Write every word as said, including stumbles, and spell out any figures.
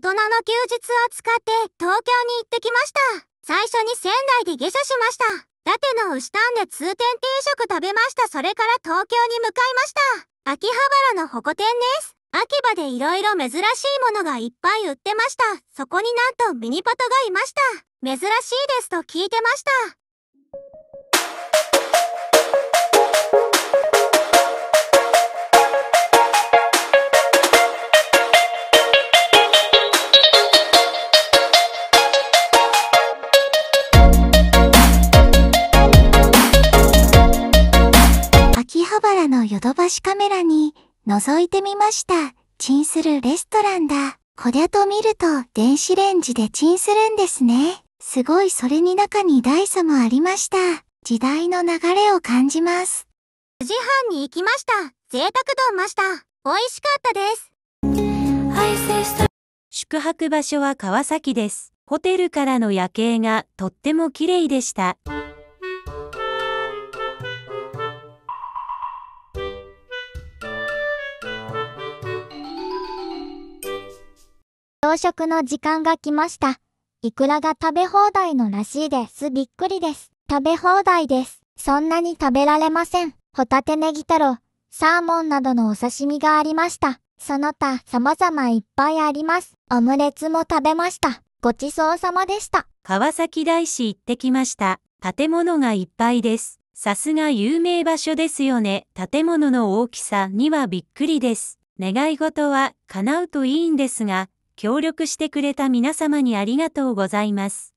人の休日を使って東京に行ってきました。最初に仙台で下車しました。伊達の牛タンで通天定食食べました。それから東京に向かいました。秋葉原のホコ天です。秋葉でいろいろ珍しいものがいっぱい売ってました。そこになんとミニパトがいました。珍しいですと聞いてました。 秋葉原のヨドバシカメラに覗いてみました。チンするレストランだ。こりゃと見ると電子レンジでチンするんですね。すごい。それに中にダイソもありました。時代の流れを感じます。 くじはんに行きました。贅沢丼ました。美味しかったです。 宿泊場所は川崎です。ホテルからの夜景がとっても綺麗でした。 朝食の時間が来ました。イクラが食べ放題のらしいです。びっくりです。食べ放題です。そんなに食べられません。ホタテネギ太郎、サーモンなどのお刺身がありました。その他様々いっぱいあります。オムレツも食べました。ごちそうさまでした。 川崎大師行ってきました。建物がいっぱいです。さすが有名場所ですよね。建物の大きさにはびっくりです。願い事は叶うといいんですが、協力してくれた皆様にありがとうございます。